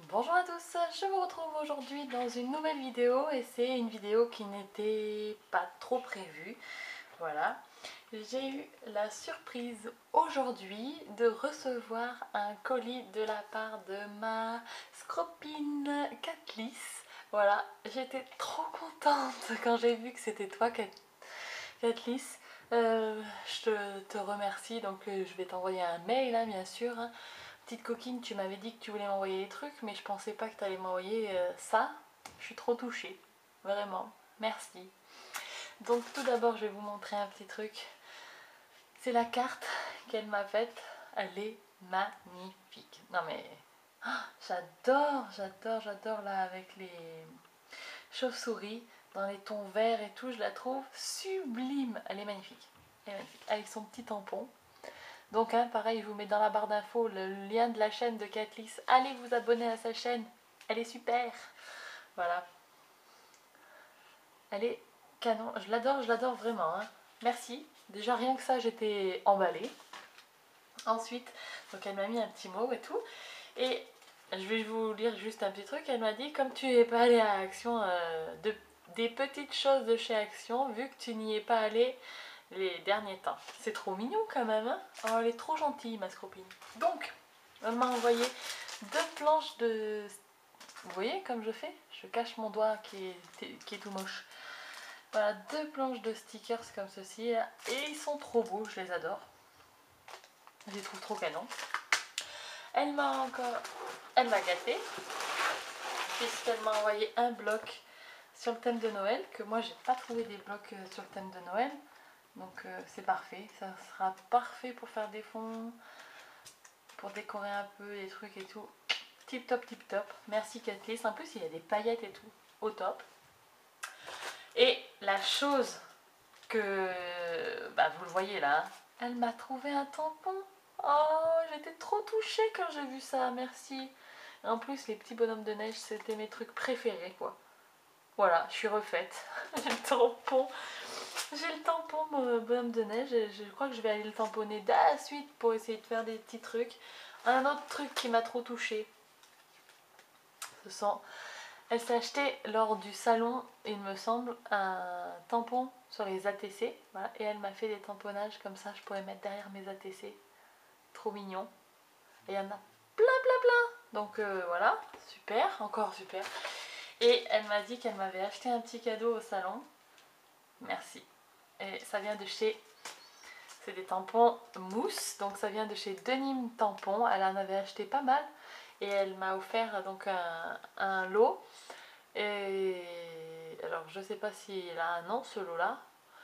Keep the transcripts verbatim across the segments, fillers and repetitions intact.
Bonjour à tous, je vous retrouve aujourd'hui dans une nouvelle vidéo et c'est une vidéo qui n'était pas trop prévue. Voilà, j'ai eu la surprise aujourd'hui de recevoir un colis de la part de ma scropine Catlys. Voilà, j'étais trop contente quand j'ai vu que c'était toi Catlys. Euh, je te, te remercie, donc euh, je vais t'envoyer un mail hein, bien sûr. Hein. Petite coquine, tu m'avais dit que tu voulais m'envoyer des trucs, mais je pensais pas que tu allais m'envoyer euh, ça. Je suis trop touchée, vraiment. Merci. Donc tout d'abord, je vais vous montrer un petit truc. C'est la carte qu'elle m'a faite. Elle est magnifique. Non mais, oh, j'adore, j'adore, j'adore là avec les chauves-souris dans les tons verts et tout. Je la trouve sublime. Elle est magnifique. Elle est magnifique. Avec son petit tampon. Donc hein, pareil, je vous mets dans la barre d'infos le lien de la chaîne de Catlys. Allez vous abonner à sa chaîne, elle est super. Voilà. Elle est canon, je l'adore, je l'adore vraiment. Hein. Merci. Déjà rien que ça, j'étais emballée. Ensuite, donc elle m'a mis un petit mot et tout. Et je vais vous lire juste un petit truc. Elle m'a dit, comme tu n'es pas allé à Action, euh, de, des petites choses de chez Action, vu que tu n'y es pas allé les derniers temps. C'est trop mignon quand même, hein. Oh, elle est trop gentille, ma scropine. Donc, elle m'a envoyé deux planches de... Vous voyez comme je fais? Je cache mon doigt qui est, qui est tout moche. Voilà, deux planches de stickers comme ceci. Et ils sont trop beaux, je les adore. Je les trouve trop canons. Elle m'a encore... Elle m'a gâtée. Puisqu'elle m'a envoyé un bloc sur le thème de Noël. Que moi, j'ai pas trouvé des blocs sur le thème de Noël. Donc euh, c'est parfait, ça sera parfait pour faire des fonds, pour décorer un peu les trucs et tout. Tip top, tip top. Merci Catlys. En plus il y a des paillettes et tout, au top. Et la chose que, bah vous le voyez là, elle m'a trouvé un tampon. Oh, j'étais trop touchée quand j'ai vu ça, merci. Et en plus les petits bonhommes de neige, c'était mes trucs préférés quoi. Voilà, je suis refaite. J'ai le tampon. J'ai le tampon mon bonhomme de neige. Je crois que je vais aller le tamponner de la suite pour essayer de faire des petits trucs. Un autre truc qui m'a trop touchée. Ce sont... Elle s'est achetée lors du salon, il me semble, un tampon sur les A T C. Voilà, et elle m'a fait des tamponnages comme ça. Je pourrais mettre derrière mes A T C. Trop mignon. Et il y en a plein, plein, plein. Donc euh, voilà, super, encore super. Et elle m'a dit qu'elle m'avait acheté un petit cadeau au salon. Merci. Et ça vient de chez... C'est des tampons mousse. Donc ça vient de chez Denim Tampon. Elle en avait acheté pas mal. Et elle m'a offert donc un, un lot. Et alors je sais pas s'il a un nom ce lot là.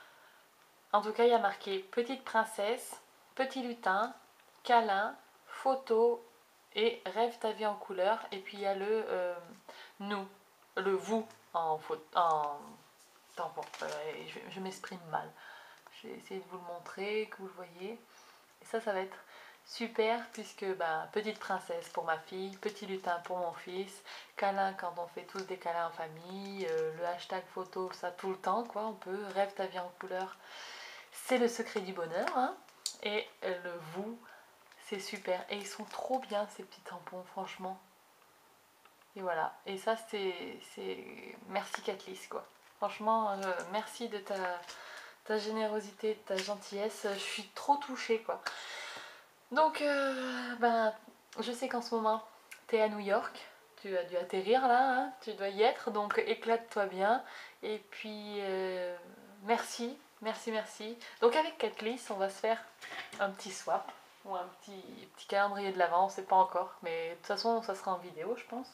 En tout cas il y a marqué Petite Princesse, Petit Lutin, Câlin, Photo et Rêve ta vie en couleur. Et puis il y a le euh, nous, le vous en, en tampon. Euh, je je m'exprime mal. Je vais essayer de vous le montrer, que vous le voyez. Et ça, ça va être super puisque bah, petite princesse pour ma fille, petit lutin pour mon fils, câlin quand on fait tous des câlins en famille, euh, le hashtag photo, ça tout le temps quoi, on peut, rêve ta vie en couleur, c'est le secret du bonheur. Hein. Et euh, le vous, c'est super. Et ils sont trop bien ces petits tampons, franchement. Et voilà. Et ça, c'est... Merci Catlys quoi. Franchement, euh, merci de ta... ta générosité, ta gentillesse, je suis trop touchée quoi. Donc, euh, ben, je sais qu'en ce moment, tu es à New York, tu as dû atterrir là, hein, tu dois y être, donc éclate-toi bien. Et puis, euh, merci, merci, merci. Donc avec Catlys, on va se faire un petit swap, ou un petit, petit calendrier de l'avant, on sait pas encore, mais de toute façon, ça sera en vidéo, je pense.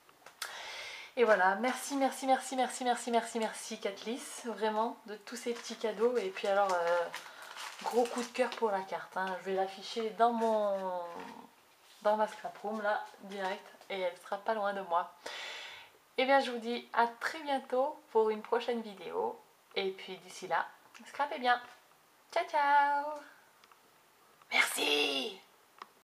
Et voilà, merci, merci, merci, merci, merci, merci, merci Catlys, vraiment, de tous ces petits cadeaux. Et puis alors, euh, gros coup de cœur pour la carte, hein. Je vais l'afficher dans mon, dans ma scrap room, là, direct, et elle sera pas loin de moi. Et bien, je vous dis à très bientôt pour une prochaine vidéo. Et puis d'ici là, scrapez bien. Ciao, ciao. Merci.